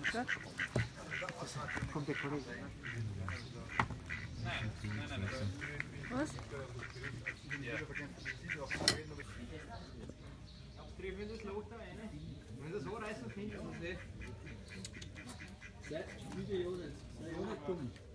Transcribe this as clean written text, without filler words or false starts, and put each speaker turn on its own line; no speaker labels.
Gut.
Kommt der Kollege.
Was?
Treffen das Loch da rein. Wenn das so reißen, finde ich das nicht. Seit Videojonas. Sei auch nicht dumm.